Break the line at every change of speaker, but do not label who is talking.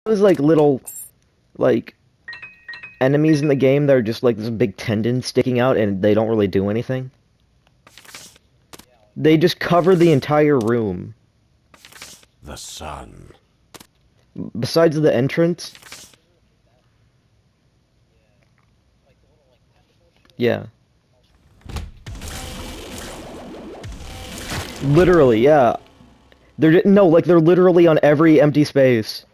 those like little like enemies in the game that are just like this big tendon sticking out and they don't really do anything? They just cover the entire room.
The sun.
Besides the entrance? Yeah. Literally, yeah. They're no, like they're literally on every empty space.